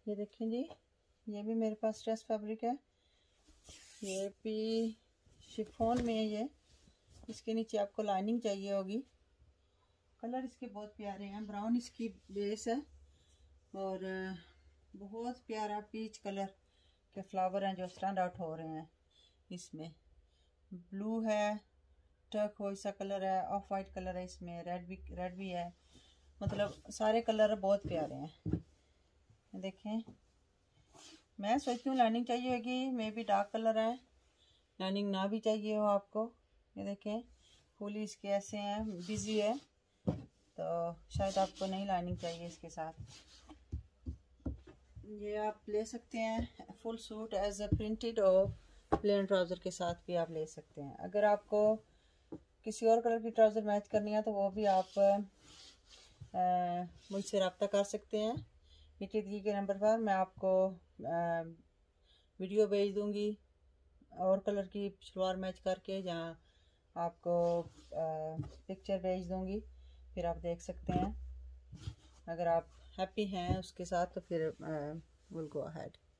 ये देखें जी, ये भी मेरे पास स्ट्रेस फैब्रिक है। ये भी शिफॉन में है ये। इसके नीचे आपको लाइनिंग चाहिए होगी। कलर इसके बहुत प्यारे हैं। ब्राउन इसकी बेस है और बहुत प्यारा पीच कलर के फ्लावर हैं जो स्टैंड आउट हो रहे हैं। इसमें ब्लू है, टर्कोइज सा कलर है, ऑफ वाइट कलर है, इसमें रेड भी है। मतलब सारे कलर बहुत प्यारे हैं। देखें, मैं सोचती हूँ लाइनिंग चाहिए होगी, मे भी डार्क कलर है, लाइनिंग ना भी चाहिए हो आपको। ये देखें, फूल इसके ऐसे हैं, बिजी है, तो शायद आपको नहीं लाइनिंग चाहिए इसके साथ। ये आप ले सकते हैं full suit as a printed और प्लेन ट्राउज़र के साथ भी आप ले सकते हैं। अगर आपको किसी और कलर की ट्राउज़र मैच करनी है तो वो भी आप मुझसे रब्ता कर सकते हैं। नीचे दिए के नंबर पर मैं आपको वीडियो भेज दूंगी और कलर की शलवार मैच करके, जहाँ आपको पिक्चर भेज दूंगी, फिर आप देख सकते हैं। अगर आप हैप्पी हैं उसके साथ तो फिर विल गो अहेड।